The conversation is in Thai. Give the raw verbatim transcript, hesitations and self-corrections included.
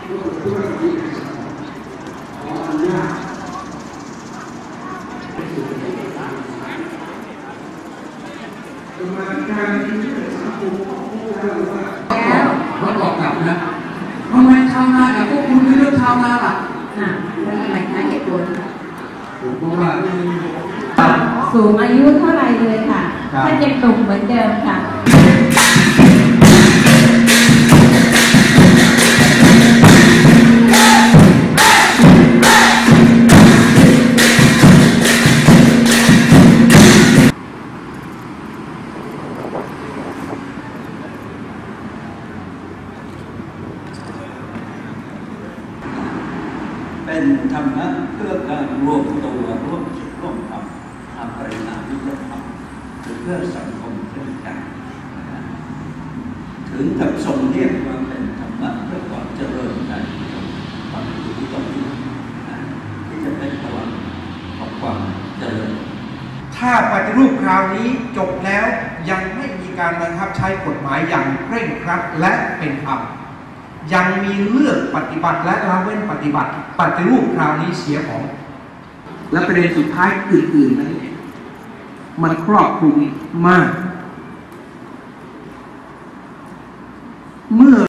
เขาบอกกลับนะทำไมชาวนากับพวกคุณไม่เลือกชาวนาล่ะค่ะแล้วทำไมคะเหตุผลผมก็ว่าสูงอายุเท่าไรเลยค่ะท่านยังหนุ่มเหมือนเดิมค่ะเป็นธรรมะเพื่อการรวมตัวร่วมคิดร่วมทำทำปรินามิตรธรรมหรือเพื่อสังคมเพื่อกันถึงกับทรงเรียกว่าเป็นธรรมะเพื่อความเจริญในความอยู่ที่ตรงนี้ที่จะเป็นพลังของความเจริญถ้าปฏิรูปคราวนี้จบแล้วยังไม่มีการบังคับใช้กฎหมายอย่างเคร่งครัดและเป็นธรรมยังมีเลือกปฏิบัติและละเว้นปฏิบัติปฏิรูปคราวนี้เสียของและประเด็นสุดท้ายอื่นๆนั้นมันครอบคลุมมากเมื่อ